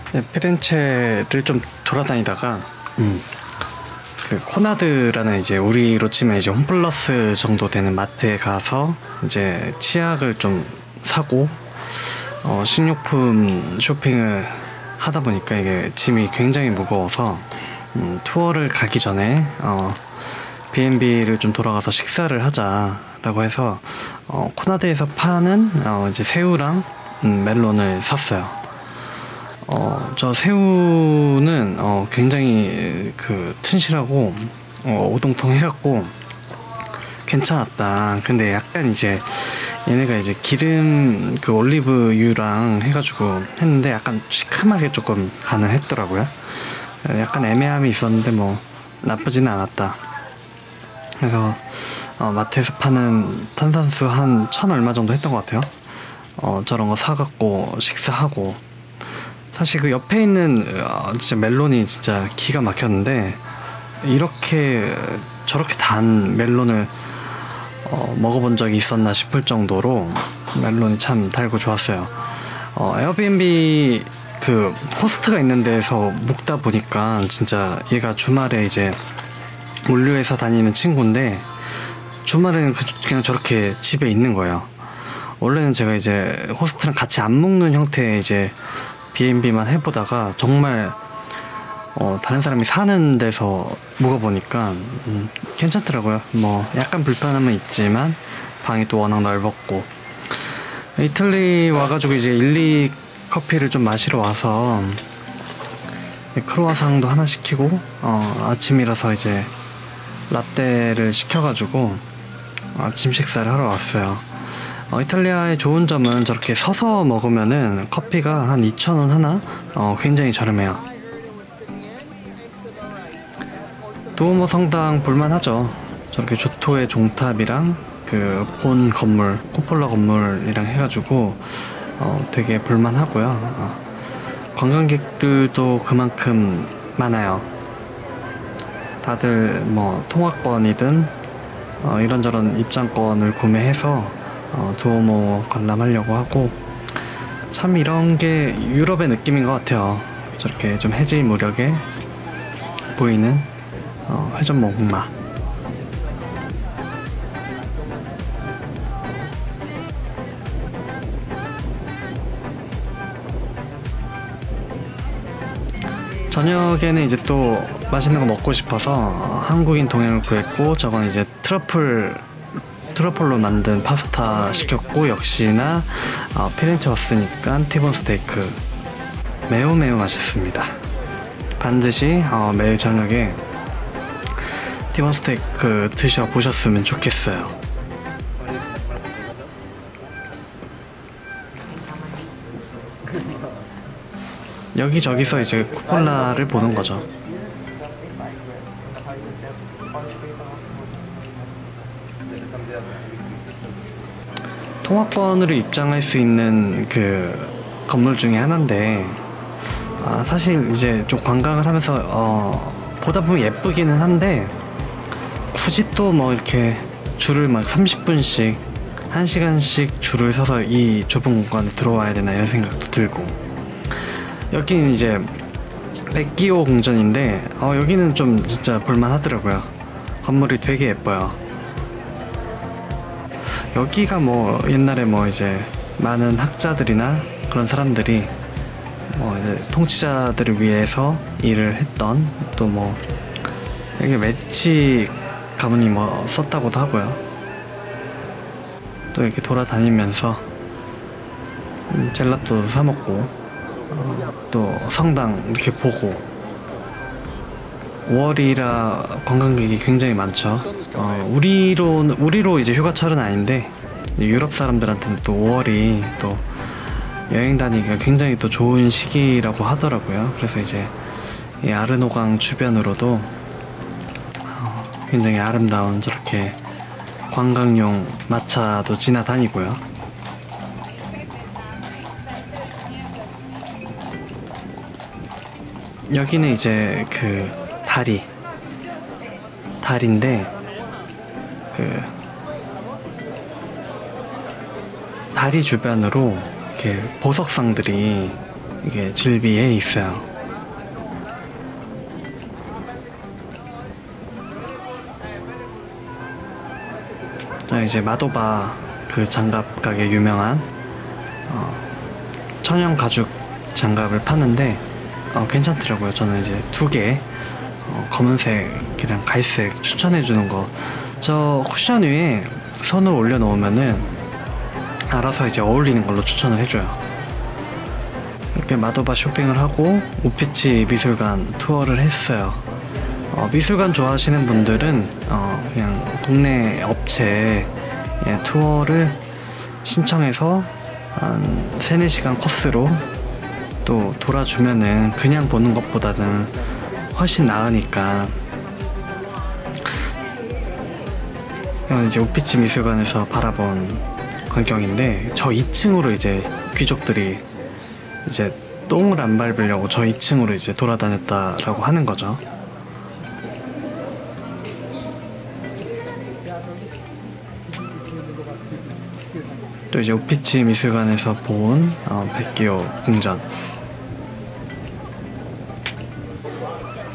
네, 피렌체를 좀 돌아다니다가 그 코나드라는 이제 우리로 치면 이제 홈플러스 정도 되는 마트에 가서 이제 치약을 좀 사고 식료품 쇼핑을 하다 보니까 이게 짐이 굉장히 무거워서 투어를 가기 전에 B&B를 좀 돌아가서 식사를 하자라고 해서 코나드에서 파는 이제 새우랑 멜론을 샀어요. 저 새우는 굉장히 그 튼실하고 오동통해갖고 괜찮았다. 근데 약간 이제 얘네가 이제 기름 그 올리브유랑 해가지고 했는데 약간 시큼하게 조금 가능했더라고요. 약간 애매함이 있었는데 뭐 나쁘지는 않았다. 그래서 마트에서 파는 탄산수 한 1,000 얼마 정도 했던 것 같아요. 저런 거 사갖고 식사하고, 사실 그 옆에 있는 진짜 멜론이 진짜 기가 막혔는데, 이렇게 저렇게 단 멜론을 먹어본 적이 있었나 싶을 정도로 멜론이 참 달고 좋았어요. 에어비앤비 그 호스트가 있는 데에서 묵다 보니까 진짜 얘가 주말에 이제 물류해서 다니는 친구인데 주말에는 그냥 저렇게 집에 있는 거예요. 원래는 제가 이제 호스트랑 같이 안 묵는 형태의 이제 B&B만 해보다가 정말 다른 사람이 사는 데서 묵어보니까 괜찮더라고요. 뭐 약간 불편함은 있지만 방이 또 워낙 넓었고, 이틀리 와가지고 이제 일리 커피를 좀 마시러 와서 크로와상도 하나 시키고 아침이라서 이제 라떼를 시켜가지고 아침 식사를 하러 왔어요. 이탈리아의 좋은 점은 저렇게 서서 먹으면은 커피가 한 2,000원 하나? 굉장히 저렴해요. 두오모 성당 볼만하죠. 저렇게 조토의 종탑이랑 그 본 건물, 코폴라 건물이랑 해가지고 되게 볼만하고요. 관광객들도 그만큼 많아요. 다들 뭐 통화권이든 이런저런 입장권을 구매해서 두오모 관람하려고 하고, 참 이런 게 유럽의 느낌인 것 같아요. 저렇게 좀 해질 무렵에 보이는 회전목마. 저녁에는 이제 또 맛있는 거 먹고 싶어서 한국인 동행을 구했고, 저건 이제 트러플로 만든 파스타 시켰고, 역시나 피렌체 왔으니까 티본 스테이크 매우 맛있습니다. 반드시 매일 저녁에 티본 스테이크 드셔보셨으면 좋겠어요. 여기저기서 이제 쿠폴라를 보는 거죠. 통화권으로 입장할 수 있는 그 건물 중에 하나인데, 사실 이제 좀 관광을 하면서 보다 보면 예쁘기는 한데, 굳이 또 뭐 이렇게 줄을 막 30분씩 1시간씩 줄을 서서 이 좁은 공간에 들어와야 되나 이런 생각도 들고, 여기는 이제 백기오 궁전인데 여기는 좀 진짜 볼만 하더라고요. 건물이 되게 예뻐요. 여기가 뭐 옛날에 뭐 이제 많은 학자들이나 그런 사람들이 뭐 이제 통치자들을 위해서 일을 했던, 또 뭐 여기 메디치 가문이 뭐 썼다고도 하고요. 또 이렇게 돌아다니면서 젤라또 사 먹고 또 성당 이렇게 보고, 5월이라 관광객이 굉장히 많죠. 우리로 이제 휴가철은 아닌데 유럽 사람들한테는 또 5월이 또 여행 다니기가 굉장히 또 좋은 시기라고 하더라고요. 그래서 이제 이 아르노강 주변으로도 굉장히 아름다운 저렇게 관광용 마차도 지나다니고요. 여기는 이제 그 다리인데, 그 다리 주변으로 이렇게 보석상들이 이게 질비에 있어요. 이제 마도바 그 장갑 가게 유명한 천연 가죽 장갑을 파는데 괜찮더라고요. 저는 이제 2개 검은색이랑 갈색 추천해주는 거, 저 쿠션 위에 선을 올려놓으면은 알아서 이제 어울리는 걸로 추천을 해줘요. 이렇게 마도바 쇼핑을 하고 우피치 미술관 투어를 했어요. 미술관 좋아하시는 분들은 그냥 국내 업체에 투어를 신청해서 한 3-4시간 코스로 또 돌아주면은 그냥 보는 것보다는 훨씬 나으니까, 이건 이제 우피치 미술관에서 바라본 광경인데, 저 2층으로 이제 귀족들이 이제 똥을 안 밟으려고 저 2층으로 이제 돌아다녔다라고 하는 거죠. 또 이제 우피치 미술관에서 본 백기호 궁전,